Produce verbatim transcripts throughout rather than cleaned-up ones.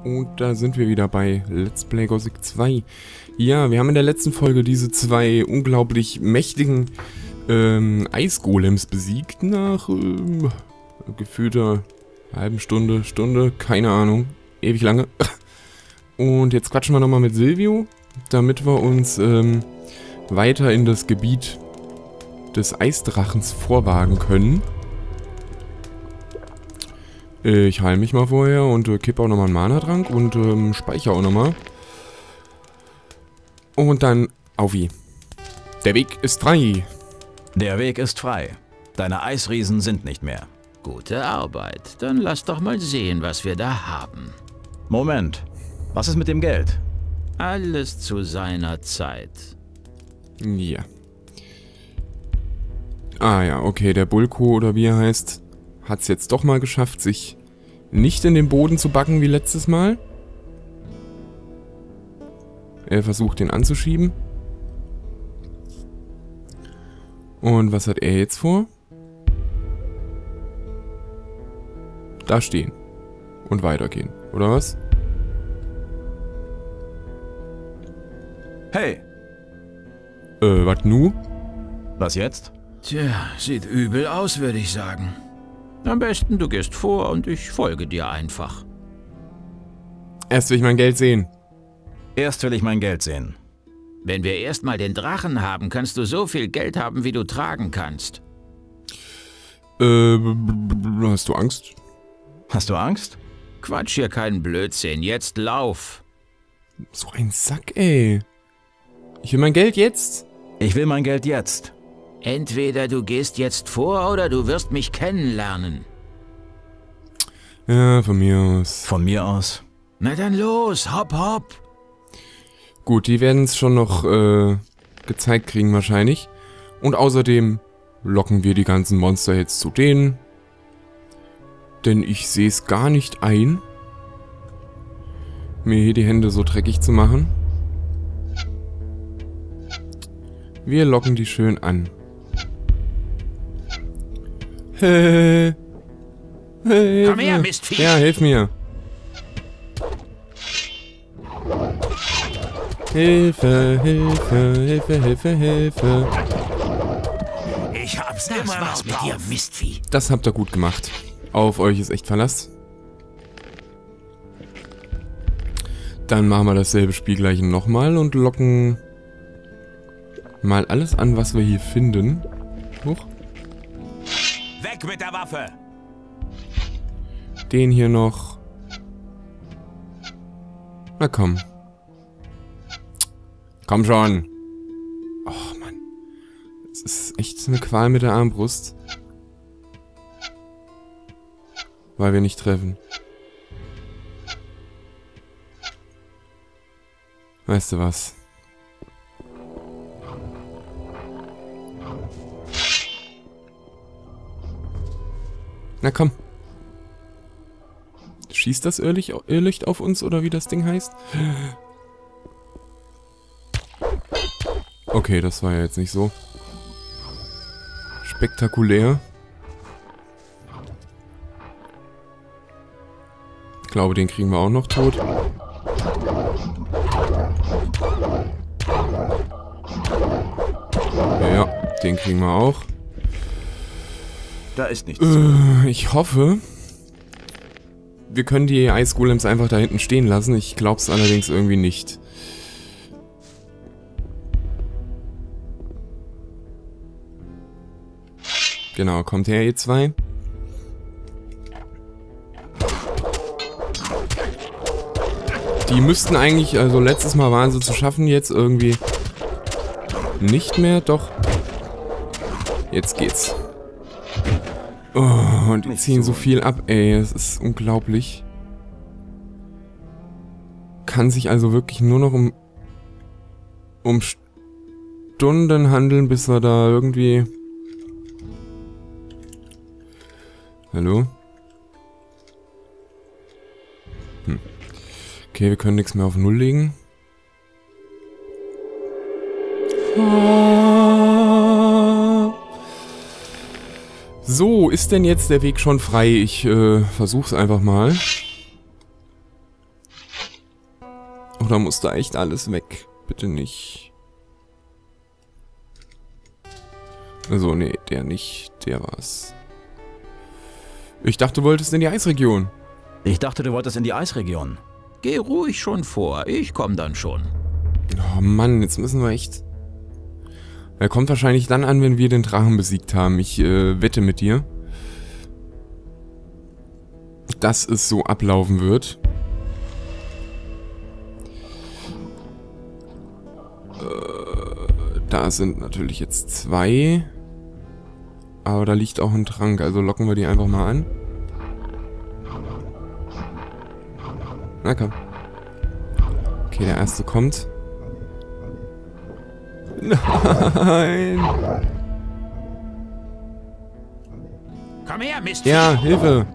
Und da sind wir wieder bei Let's Play Gothic zwei. Ja, wir haben in der letzten Folge diese zwei unglaublich mächtigen ähm, Eisgolems besiegt. Nach ähm, gefühlter halben Stunde, Stunde, keine Ahnung. Ewig lange. Und jetzt quatschen wir nochmal mit Silvio, damit wir uns ähm, weiter in das Gebiet des Eisdrachens vorwagen können. Ich heile mich mal vorher und äh, kippe auch nochmal einen Mana-Trank und ähm, speichere auch nochmal. Und dann auf wie. Der Weg ist frei. Der Weg ist frei. Deine Eisriesen sind nicht mehr. Gute Arbeit. Dann lass doch mal sehen, was wir da haben. Moment. Was ist mit dem Geld? Alles zu seiner Zeit. Ja. Ah ja, okay, der Bulko oder wie er heißt, hat es jetzt doch mal geschafft, sich nicht in den Boden zu backen wie letztes Mal. Er versucht, den anzuschieben. Und was hat er jetzt vor? Da stehen. Und weitergehen, oder was? Hey! Äh, was nu? Was jetzt? Tja, sieht übel aus, würde ich sagen. Am besten, du gehst vor und ich folge dir einfach. Erst will ich mein Geld sehen. Erst will ich mein Geld sehen. Wenn wir erstmal den Drachen haben, kannst du so viel Geld haben, wie du tragen kannst. Äh, hast du Angst? Hast du Angst? Quatsch hier keinen Blödsinn, jetzt lauf. So ein Sack, ey. Ich will mein Geld jetzt. Ich will mein Geld jetzt. Entweder du gehst jetzt vor oder du wirst mich kennenlernen. Ja, von mir aus. Von mir aus. Na dann los, hopp, hopp. Gut, die werden es schon noch äh, gezeigt kriegen wahrscheinlich. Und außerdem locken wir die ganzen Monster jetzt zu denen. Denn ich sehe es gar nicht ein, mir hier die Hände so dreckig zu machen. Wir locken die schön an. Hey. Hey. Komm her, Mistvieh. Ja, hilf mir. Hilfe, Hilfe, Hilfe, Hilfe, Hilfe. Ich hab's das immer was mit dir, Mistvieh. Das habt ihr gut gemacht. Auf euch ist echt Verlass. Dann machen wir dasselbe Spiel gleich nochmal und locken mal alles an, was wir hier finden. Huch. Weg mit der Waffe! Den hier noch. Na komm. Komm schon. Oh Mann. Es ist echt eine Qual mit der Armbrust. Weil wir nicht treffen. Weißt du was? Na komm. Schießt das Irrlicht, Irrlicht auf uns, oder wie das Ding heißt? Okay, das war ja jetzt nicht so spektakulär. Ich glaube, den kriegen wir auch noch tot. Ja, den kriegen wir auch. Da ist nichts. Äh, ich hoffe, wir können die Eisgolems einfach da hinten stehen lassen. Ich glaube es allerdings irgendwie nicht. Genau, kommt her, ihr zwei. Die müssten eigentlich, also letztes Mal waren sie zu schaffen, jetzt irgendwie nicht mehr, doch. Jetzt geht's. Oh, und die ziehen so viel ab, ey, es ist unglaublich. Kann sich also wirklich nur noch um, um Stunden handeln, bis wir da irgendwie... Hallo? Hm. Okay, wir können nichts mehr auf Null legen. So, ist denn jetzt der Weg schon frei? Ich äh, versuch's einfach mal. Oder muss da echt alles weg? Bitte nicht. Also, nee, der nicht. Der war's. Ich dachte, du wolltest in die Eisregion. Ich dachte, du wolltest in die Eisregion. Geh ruhig schon vor, ich komm dann schon. Oh Mann, jetzt müssen wir echt... Er kommt wahrscheinlich dann an, wenn wir den Drachen besiegt haben. Ich äh, wette mit dir, dass es so ablaufen wird. Äh, da sind natürlich jetzt zwei. Aber da liegt auch ein Trank, also locken wir die einfach mal an. Na komm. Okay, der erste kommt. Nein! Komm her, Mist! Ja, Hilfe!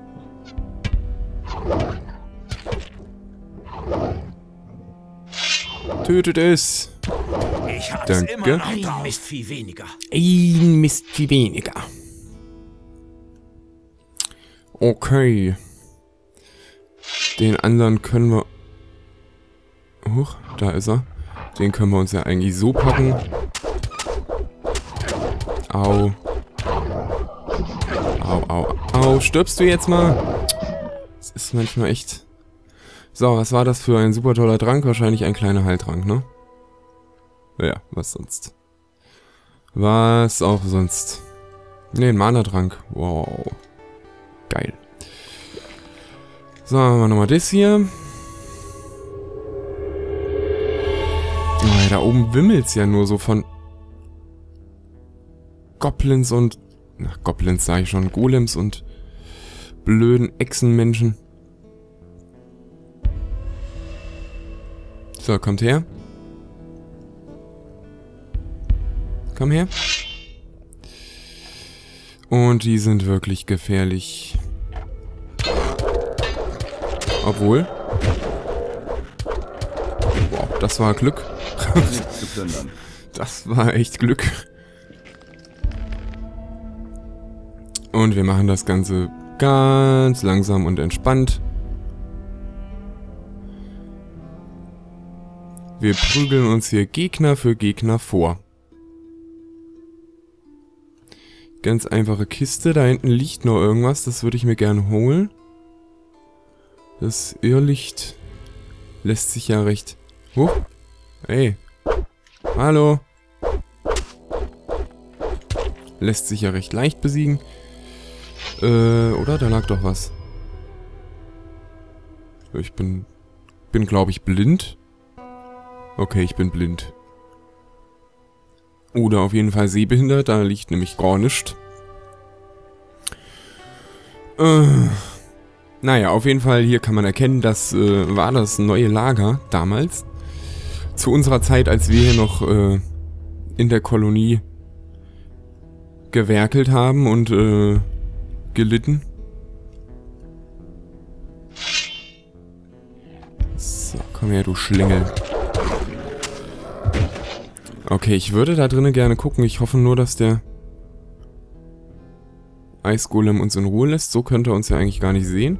Tötet es! Ich hab's Danke. immer noch drauf. Ein Mistvieh weniger. Ein Mistvieh weniger. Okay. Den anderen können wir... Huch, da ist er. Den können wir uns ja eigentlich so packen. Au. Au, au, au. Stirbst du jetzt mal? Das ist manchmal echt... So, was war das für ein super toller Trank? Wahrscheinlich ein kleiner Heiltrank, ne? Ja, was sonst? Was auch sonst? Ne, ein Mana-Trank. Wow. Geil. So, machen wir nochmal das hier. Oh, da oben wimmelt's ja nur so von Goblins und... Ach, Goblins sage ich schon. Golems und blöden Echsenmenschen. So, kommt her. Komm her. Und die sind wirklich gefährlich. Obwohl. Wow, das war Glück. Das war echt Glück. Und wir machen das Ganze ganz langsam und entspannt. Wir prügeln uns hier Gegner für Gegner vor. Ganz einfache Kiste. Da hinten liegt noch irgendwas. Das würde ich mir gerne holen. Das Irrlicht lässt sich ja recht... Huch. Hey. Hallo. Lässt sich ja recht leicht besiegen. Äh, oder? Da lag doch was. Ich bin... Bin, glaube ich, blind. Okay, ich bin blind. Oder auf jeden Fall sehbehindert. Da liegt nämlich gar nichts. Äh... Naja, auf jeden Fall, hier kann man erkennen, das äh, war das neue Lager damals. Zu unserer Zeit, als wir hier noch äh, in der Kolonie gewerkelt haben und äh, gelitten. So, komm her, du Schlingel. Okay, ich würde da drinnen gerne gucken. Ich hoffe nur, dass der Eisgolem uns in Ruhe lässt. So könnte er uns ja eigentlich gar nicht sehen.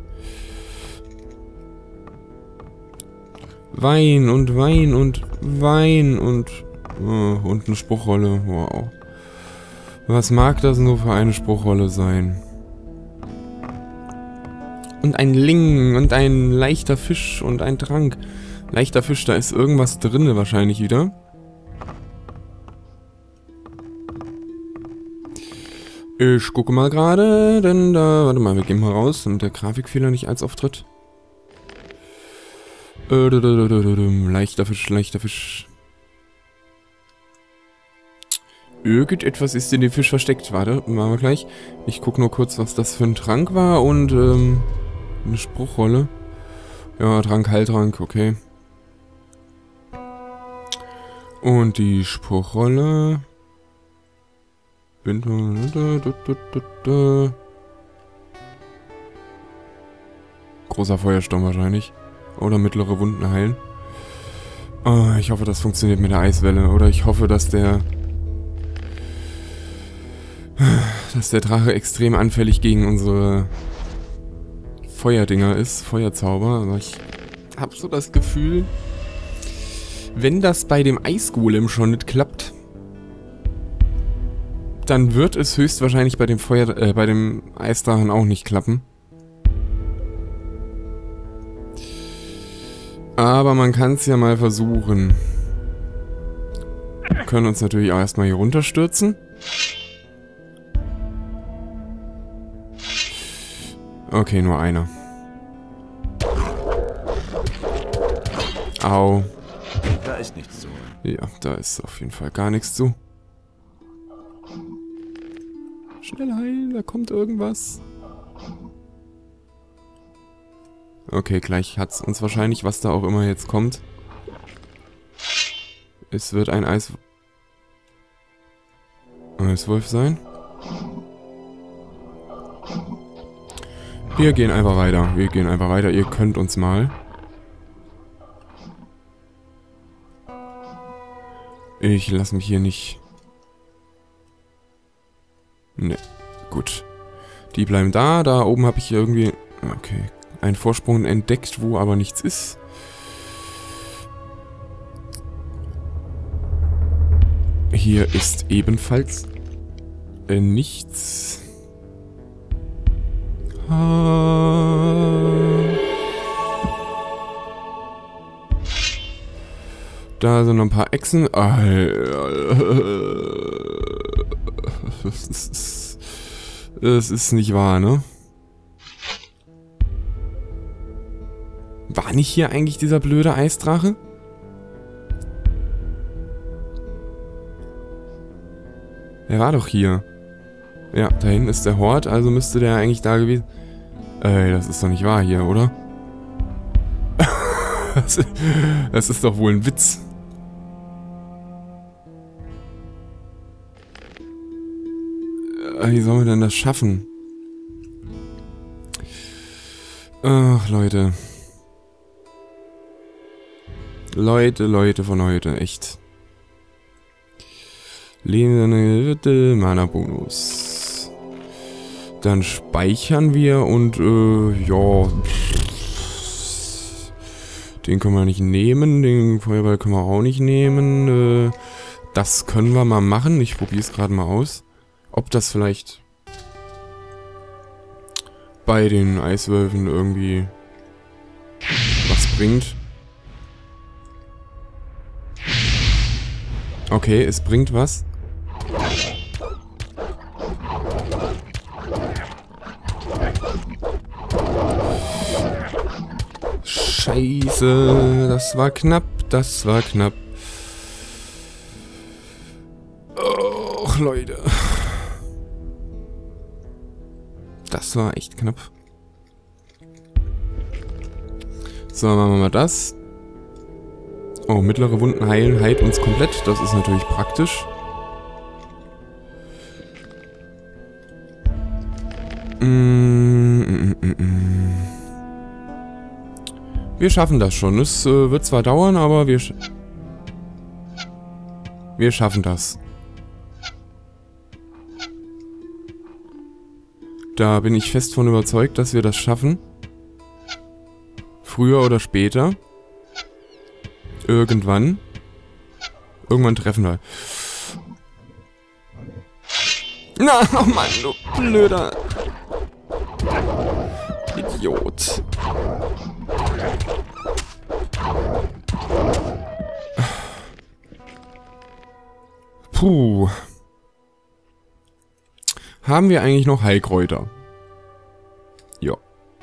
Wein und Wein und Wein und... Oh, und eine Spruchrolle. Wow. Was mag das nur für eine Spruchrolle sein? Und ein Ling und ein leichter Fisch und ein Trank. Leichter Fisch, da ist irgendwas drin wahrscheinlich wieder. Ich gucke mal gerade, denn da... Warte mal, wir gehen mal raus, damit der Grafikfehler nicht als auftritt. Äh, leichter Fisch, leichter Fisch. Irgendetwas ist in dem Fisch versteckt. Warte, machen wir gleich. Ich gucke nur kurz, was das für ein Trank war und ähm, eine Spruchrolle. Ja, Trank, Heiltrank, okay. Und die Spruchrolle... Großer Feuersturm wahrscheinlich. Oder mittlere Wunden heilen. Oh, ich hoffe, das funktioniert mit der Eiswelle. Oder ich hoffe, dass der... Dass der Drache extrem anfällig gegen unsere Feuerdinger ist. Feuerzauber. Aber ich habe so das Gefühl, Wenn das bei dem Eisgolem schon nicht klappt, dann wird es höchstwahrscheinlich bei dem Feuer, äh, bei dem Eisdrachen auch nicht klappen. Aber man kann es ja mal versuchen. Wir können uns natürlich auch erstmal hier runterstürzen. Okay, nur einer. Au. Da ist nichts zu holen. Ja, da ist auf jeden Fall gar nichts zu. Schnell heilen, da kommt irgendwas. Okay, gleich hat's uns wahrscheinlich, was da auch immer jetzt kommt. Es wird ein Eis... Eiswolf sein. Wir gehen einfach weiter. Wir gehen einfach weiter. Ihr könnt uns mal. Ich lasse mich hier nicht... Ne, gut. Die bleiben da. Da oben habe ich irgendwie... Okay. Einen Vorsprung entdeckt, wo aber nichts ist. Hier ist ebenfalls äh, nichts. Ah. Da sind noch ein paar Echsen. Ah, es ist, es ist nicht wahr, ne? War nicht hier eigentlich dieser blöde Eisdrache? Er war doch hier. Ja, da hinten ist der Hort, also müsste der eigentlich da gewesen... Ey, das ist doch nicht wahr hier, oder? Das ist doch wohl ein Witz. Wie sollen wir denn das schaffen? Ach, Leute. Leute, Leute von heute, echt. Lehne, Mana-Bonus. Dann speichern wir und, äh, ja. Den können wir nicht nehmen, den Feuerball können wir auch nicht nehmen. Äh, das können wir mal machen, ich probiere es gerade mal aus. Ob das vielleicht bei den Eiswölfen irgendwie was bringt. Okay, es bringt was. Scheiße, das war knapp, das war knapp. Och, Leute. Das war echt knapp. So, machen wir mal das. Oh, mittlere Wunden heilen, heilt uns komplett. Das ist natürlich praktisch. Mm, mm, mm, mm. Wir schaffen das schon. Es äh, wird zwar dauern, aber wir... Sch wir schaffen das. Da bin ich fest von überzeugt, dass wir das schaffen. Früher oder später. Irgendwann. Irgendwann treffen wir. Na, oh Mann, du blöder Idiot. Puh. Haben wir eigentlich noch Heilkräuter? Ja.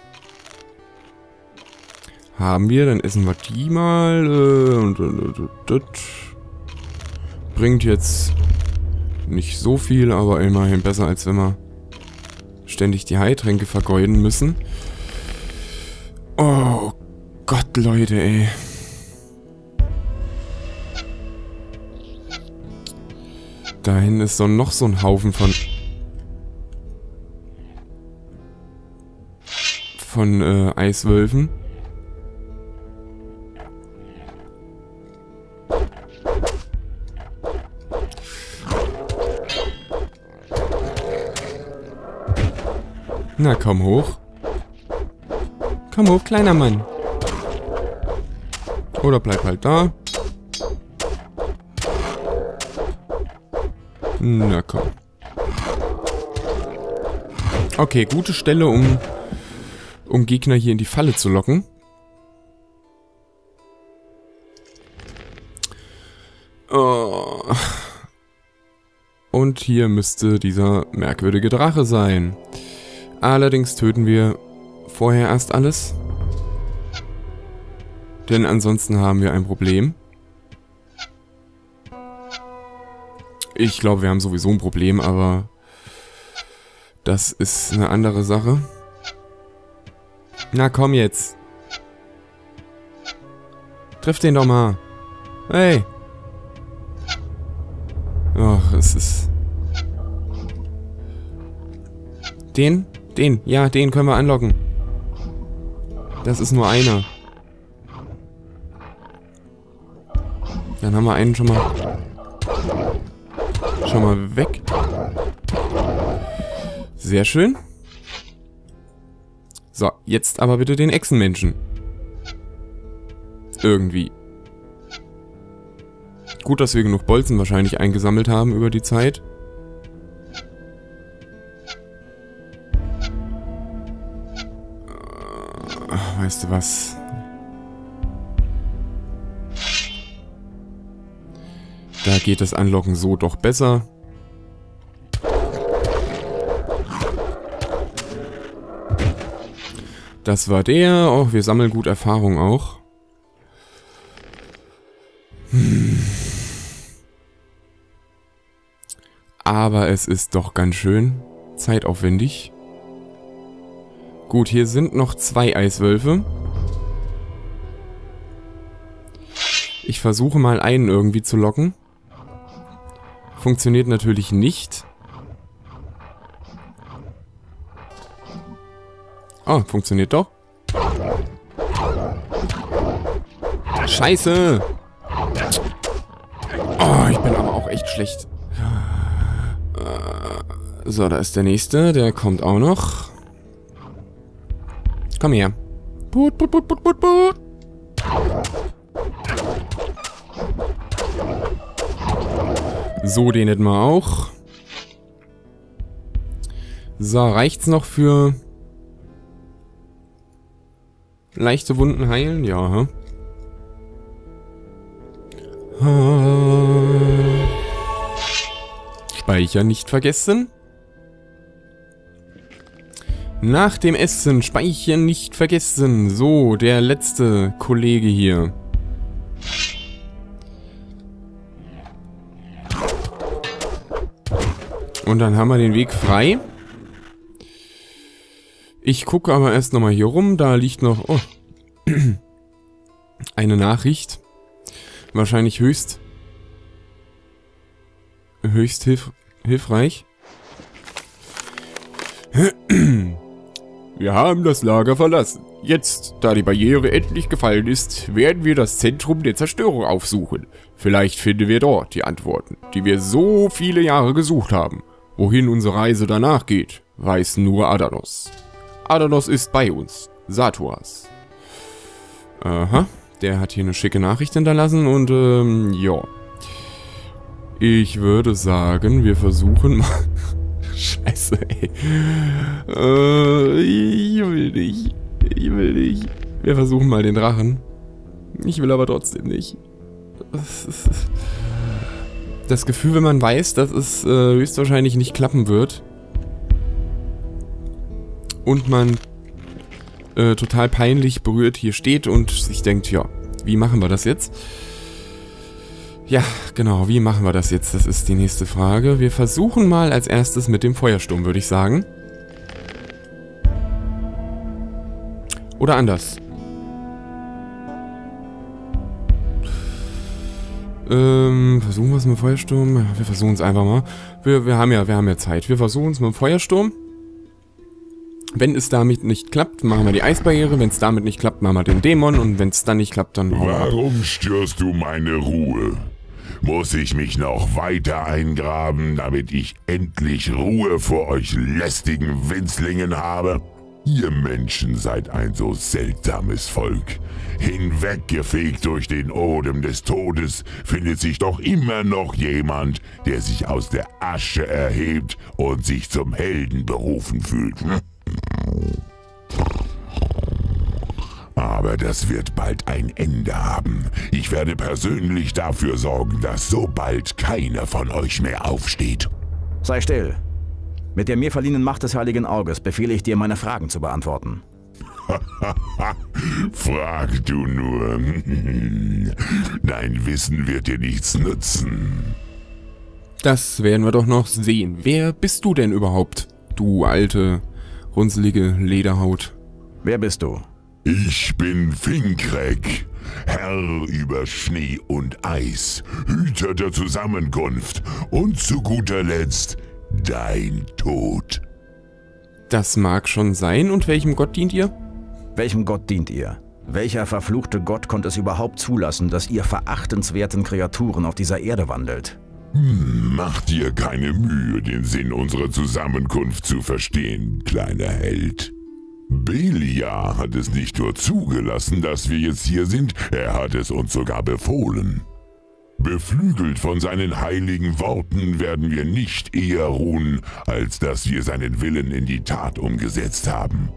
Haben wir, dann essen wir die mal. Äh, und, und, und, und. Bringt jetzt nicht so viel, aber immerhin besser, als wenn wir ständig die Heiltränke vergeuden müssen. Oh Gott, Leute, ey. Dahin ist so noch so ein Haufen von... von äh, Eiswölfen. Na, komm hoch. Komm hoch, kleiner Mann. Oder bleib halt da. Na komm. Okay, gute Stelle, um, um Gegner hier in die Falle zu locken. Oh. Und hier müsste dieser merkwürdige Drache sein. Allerdings töten wir vorher erst alles. Denn ansonsten haben wir ein Problem. Ich glaube, wir haben sowieso ein Problem, aber das ist eine andere Sache. Na komm jetzt. Triff den doch mal. Hey. Ach, es ist... Den? Den? Ja, den können wir anlocken. Das ist nur einer. Dann haben wir einen schon mal... Schon mal weg. Sehr schön. So, jetzt aber bitte den Echsenmenschen. Irgendwie. Gut, dass wir genug Bolzen wahrscheinlich eingesammelt haben über die Zeit. Weißt du was? Da geht das Anlocken so doch besser. Das war der. Oh, wir sammeln gut Erfahrung auch. Hm. Aber es ist doch ganz schön zeitaufwendig. Gut, hier sind noch zwei Eiswölfe. Ich versuche mal einen irgendwie zu locken. Funktioniert natürlich nicht. Oh, funktioniert doch. Scheiße! Oh, ich bin aber auch echt schlecht. So, da ist der nächste. Der kommt auch noch. Komm her. Put, put, put, put, put, put. So, den hätten wir auch. So, reicht's noch für leichte Wunden heilen? Ja. Speichern nicht vergessen. Nach dem Essen speichern nicht vergessen. So, der letzte Kollege hier. Und dann haben wir den Weg frei. Ich gucke aber erst nochmal hier rum. Da liegt noch oh, eine Nachricht. Wahrscheinlich höchst höchst hilf hilfreich. Wir haben das Lager verlassen. Jetzt, da die Barriere endlich gefallen ist, werden wir das Zentrum der Zerstörung aufsuchen. Vielleicht finden wir dort die Antworten, die wir so viele Jahre gesucht haben. Wohin unsere Reise danach geht, weiß nur Adanos. Adanos ist bei uns. Saturas. Aha, der hat hier eine schicke Nachricht hinterlassen und, ähm, ja. Ich würde sagen, wir versuchen mal... Scheiße, ey. Äh, ich will nicht. Ich will nicht. Wir versuchen mal den Drachen. Ich will aber trotzdem nicht. Das Gefühl, wenn man weiß, dass es äh, höchstwahrscheinlich nicht klappen wird. Und man äh, total peinlich berührt hier steht und sich denkt, ja, wie machen wir das jetzt? Ja, genau, wie machen wir das jetzt? Das ist die nächste Frage. Wir versuchen mal als erstes mit dem Feuersturm, würde ich sagen. Oder anders. Ähm, versuchen wir es mit dem Feuersturm? Wir versuchen es einfach mal. Wir, wir, haben ja, wir haben ja Zeit. Wir versuchen es mit dem Feuersturm. Wenn es damit nicht klappt, machen wir die Eisbarriere. Wenn es damit nicht klappt, machen wir den Dämon. Und wenn es dann nicht klappt, dann... Warum störst du meine Ruhe? Muss ich mich noch weiter eingraben, damit ich endlich Ruhe vor euch lästigen Winzlingen habe? Ihr Menschen seid ein so seltsames Volk. Hinweggefegt durch den Odem des Todes findet sich doch immer noch jemand, der sich aus der Asche erhebt und sich zum Helden berufen fühlt. Aber das wird bald ein Ende haben. Ich werde persönlich dafür sorgen, dass so bald keiner von euch mehr aufsteht. Sei still. Mit der mir verliehenen Macht des Heiligen Auges befehle ich dir, meine Fragen zu beantworten. Frag du nur. Dein Wissen wird dir nichts nützen. Das werden wir doch noch sehen. Wer bist du denn überhaupt, du alte, runzelige Lederhaut? Wer bist du? Ich bin Finkrek, Herr über Schnee und Eis, Hüter der Zusammenkunft und zu guter Letzt dein Tod. Das mag schon sein. Und welchem Gott dient ihr? Welchem Gott dient ihr? Welcher verfluchte Gott konnte es überhaupt zulassen, dass ihr verachtenswerten Kreaturen auf dieser Erde wandelt? Hm, mach dir keine Mühe, den Sinn unserer Zusammenkunft zu verstehen, kleiner Held. Beliar hat es nicht nur zugelassen, dass wir jetzt hier sind, er hat es uns sogar befohlen. Beflügelt von seinen heiligen Worten werden wir nicht eher ruhen, als dass wir seinen Willen in die Tat umgesetzt haben.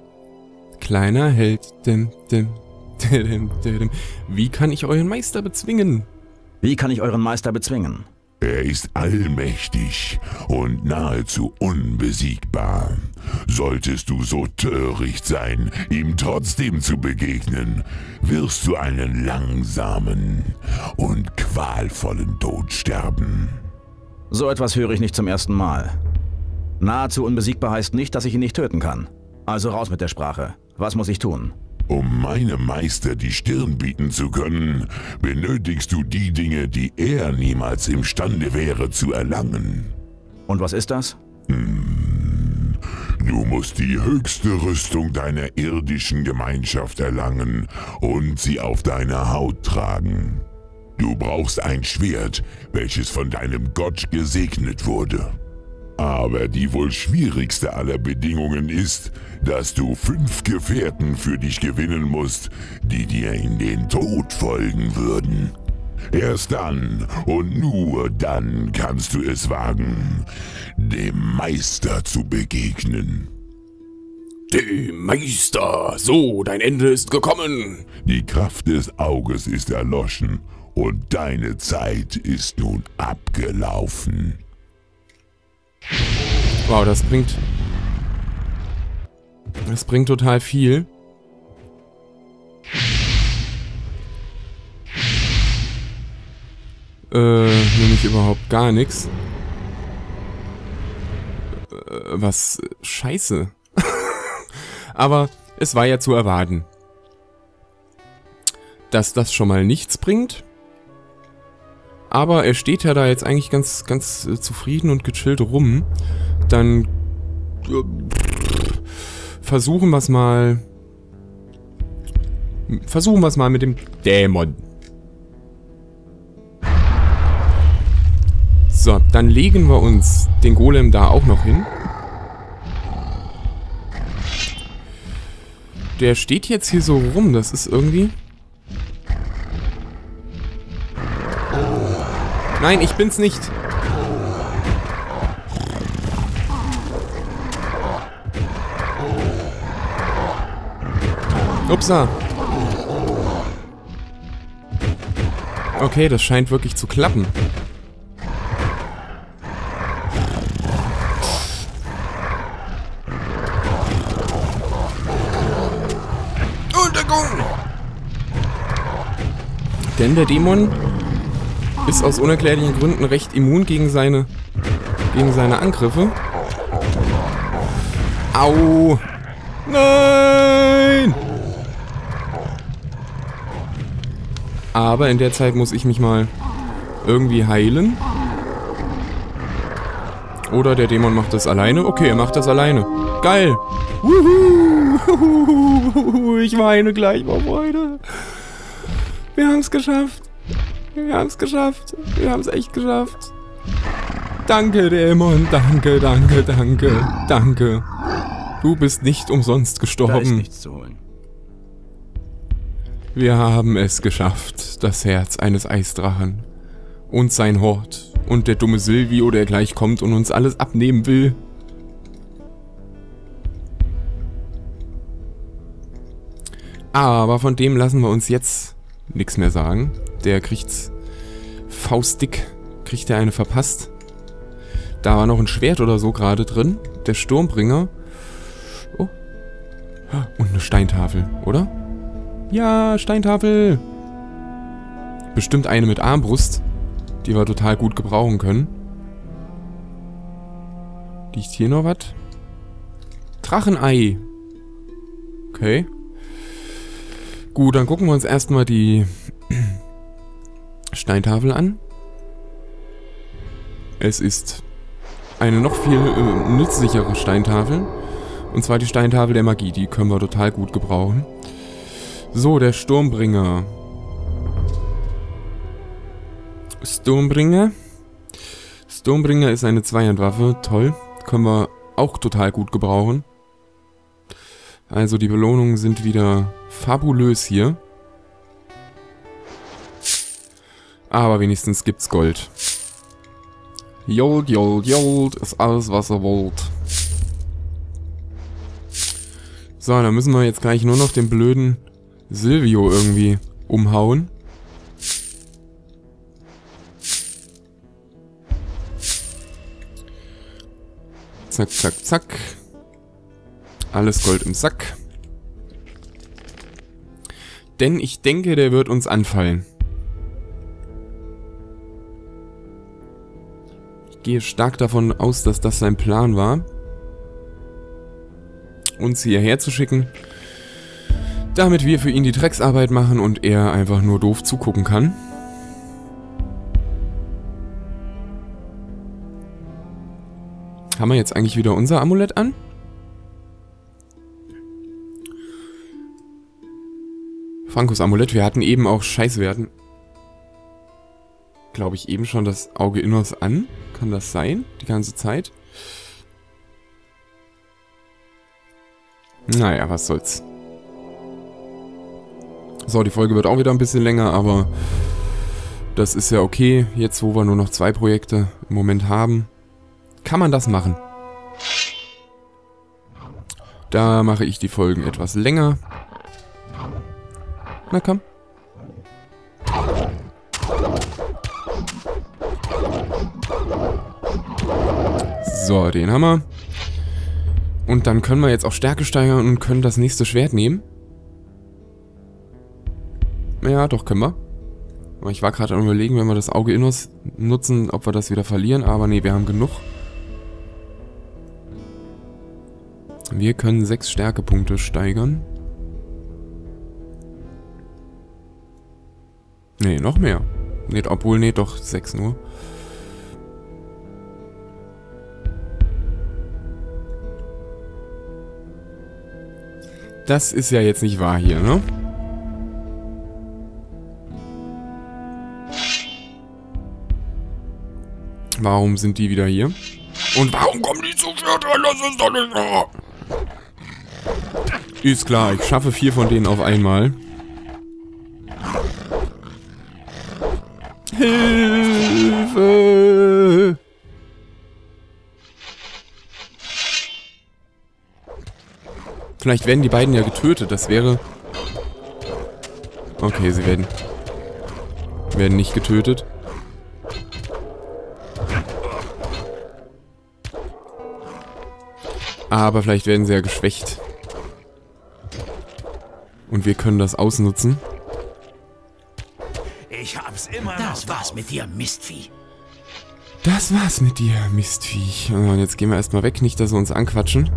Kleiner Held, dim, dim, dim, dim, dim. Wie kann ich euren Meister bezwingen? Wie kann ich euren Meister bezwingen? Er ist allmächtig und nahezu unbesiegbar. Solltest du so töricht sein, ihm trotzdem zu begegnen, wirst du einen langsamen und qualvollen Tod sterben. So etwas höre ich nicht zum ersten Mal. Nahezu unbesiegbar heißt nicht, dass ich ihn nicht töten kann. Also raus mit der Sprache. Was muss ich tun? Um meinem Meister die Stirn bieten zu können, benötigst du die Dinge, die er niemals imstande wäre zu erlangen. Und was ist das? Hm. Du musst die höchste Rüstung deiner irdischen Gemeinschaft erlangen und sie auf deiner Haut tragen. Du brauchst ein Schwert, welches von deinem Gott gesegnet wurde. Aber die wohl schwierigste aller Bedingungen ist, dass du fünf Gefährten für dich gewinnen musst, die dir in den Tod folgen würden. Erst dann und nur dann kannst du es wagen, dem Meister zu begegnen. Dem Meister! So, dein Ende ist gekommen! Die Kraft des Auges ist erloschen und deine Zeit ist nun abgelaufen. Wow, das bringt... Das bringt total viel. Äh, nämlich überhaupt gar nichts. Äh, was... Scheiße. Aber es war ja zu erwarten. Dass das schon mal nichts bringt. Aber er steht ja da jetzt eigentlich ganz, ganz äh, zufrieden und gechillt rum. Dann äh, versuchen wir es mal. Versuchen wir es mal mit dem Dämon. So, dann legen wir uns den Golem da auch noch hin. Der steht jetzt hier so rum, das ist irgendwie... Nein, ich bin's nicht. Upsa. Okay, das scheint wirklich zu klappen. Untergang! Denn der Dämon ist aus unerklärlichen Gründen recht immun gegen seine gegen seine Angriffe. Au! Nein! Aber in der Zeit muss ich mich mal irgendwie heilen. Oder der Dämon macht das alleine. Okay, er macht das alleine. Geil! Wuhu! Ich weine gleich vor Freude. Wir haben es geschafft. Wir haben es geschafft. Wir haben es echt geschafft. Danke, Dämon. Danke, danke, danke, danke. Du bist nicht umsonst Da ist gestorben. nichts zu holen. Wir haben es geschafft, das Herz eines Eisdrachen. Und sein Hort. Und der dumme Silvio, der gleich kommt und uns alles abnehmen will. Aber von dem lassen wir uns jetzt nichts mehr sagen. Der kriegt's faustdick, kriegt er eine verpasst. Da war noch ein Schwert oder so gerade drin. Der Sturmbringer. Oh. Und eine Steintafel, oder? Ja, Steintafel. Bestimmt eine mit Armbrust, die wir total gut gebrauchen können. Liegt hier noch was? Drachenei. Okay. Gut, dann gucken wir uns erstmal die Steintafel an. Es ist eine noch viel äh, nützlichere Steintafel. Und zwar die Steintafel der Magie. Die können wir total gut gebrauchen. So, der Sturmbringer. Sturmbringer. Sturmbringer ist eine Zweihandwaffe. Toll. Können wir auch total gut gebrauchen. Also die Belohnungen sind wieder fabulös hier. Aber wenigstens gibt's Gold. Jolt, jolt, jolt ist alles, was ihr wollt. So, dann müssen wir jetzt gleich nur noch den blöden Silvio irgendwie umhauen. Zack, zack, zack. Alles Gold im Sack. Denn ich denke, der wird uns anfallen. Ich gehe stark davon aus, dass das sein Plan war. Uns hierher zu schicken, damit wir für ihn die Drecksarbeit machen und er einfach nur doof zugucken kann. Haben wir jetzt eigentlich wieder unser Amulett an? Frankos Amulett. Wir hatten eben auch Scheiße, wir hatten, glaube ich, eben schon das Auge Innos an. Kann das sein? Die ganze Zeit? Naja, was soll's. So, die Folge wird auch wieder ein bisschen länger, aber das ist ja okay. Jetzt, wo wir nur noch zwei Projekte im Moment haben, kann man das machen. Da mache ich die Folgen etwas länger. Na komm. So, den haben wir. Und dann können wir jetzt auch Stärke steigern und können das nächste Schwert nehmen. Ja, doch, können wir. Aber ich war gerade am Überlegen, wenn wir das Auge Innos nutzen, ob wir das wieder verlieren. Aber nee, wir haben genug. Wir können sechs Stärkepunkte steigern. Nee, noch mehr. Nee, obwohl, nee, doch, sechs nur. Das ist ja jetzt nicht wahr hier, ne? Warum sind die wieder hier? Und warum kommen die zu viert an? Das ist doch nicht wahr. Ist klar, ich schaffe vier von denen auf einmal. Hilfe! Vielleicht werden die beiden ja getötet, das wäre... Okay, sie werden... werden nicht getötet. Aber vielleicht werden sie ja geschwächt. Und wir können das ausnutzen. Ich hab's immer Das war's mit dir, Mistvieh. Das war's mit dir, Mistviech. Und jetzt gehen wir erstmal weg, nicht, dass sie uns anquatschen.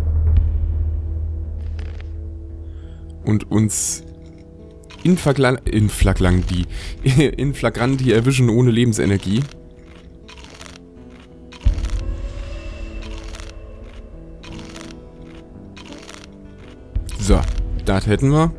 Und uns in, Flagla in Flaglanti in Flagranti erwischen ohne Lebensenergie. So, das hätten wir.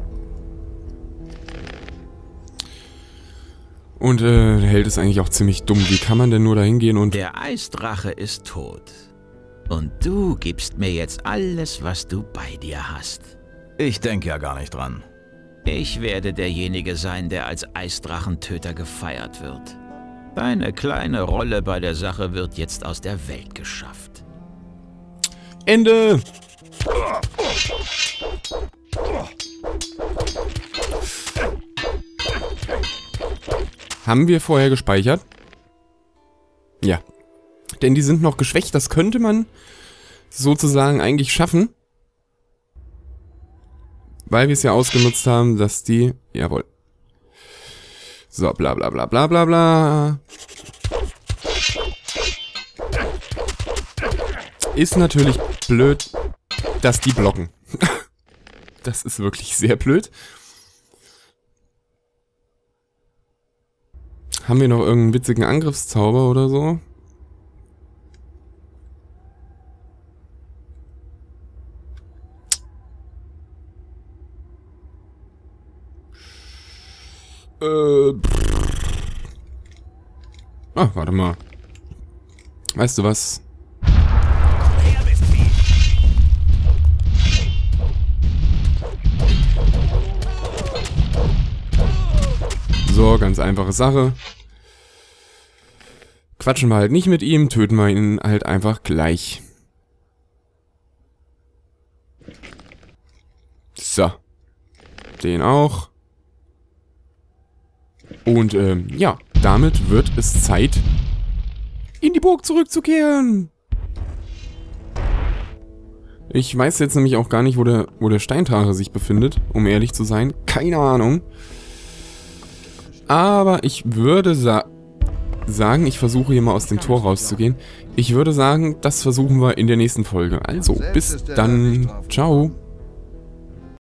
Und äh, der Held ist eigentlich auch ziemlich dumm. Wie kann man denn nur da hingehen und... Der Eisdrache ist tot. Und du gibst mir jetzt alles, was du bei dir hast. Ich denke ja gar nicht dran. Ich werde derjenige sein, der als Eisdrachentöter gefeiert wird. Deine kleine Rolle bei der Sache wird jetzt aus der Welt geschafft. Ende! Haben wir vorher gespeichert? Ja. Denn die sind noch geschwächt. Das könnte man sozusagen eigentlich schaffen. Weil wir es ja ausgenutzt haben, dass die... Jawohl. So, bla bla bla bla bla bla. Ist natürlich blöd, dass die blocken. Das ist wirklich sehr blöd. Haben wir noch irgendeinen witzigen Angriffszauber oder so? Äh. Ah, warte mal. Weißt du was? So, ganz einfache Sache. Quatschen wir halt nicht mit ihm, töten wir ihn halt einfach gleich. So. Den auch. Und, ähm, ja, damit wird es Zeit, in die Burg zurückzukehren. Ich weiß jetzt nämlich auch gar nicht, wo der, wo der Steindrache sich befindet, um ehrlich zu sein. Keine Ahnung. Aber ich würde sa sagen, ich versuche hier mal aus dem Tor rauszugehen. Ich würde sagen, das versuchen wir in der nächsten Folge. Also, bis dann. Ciao.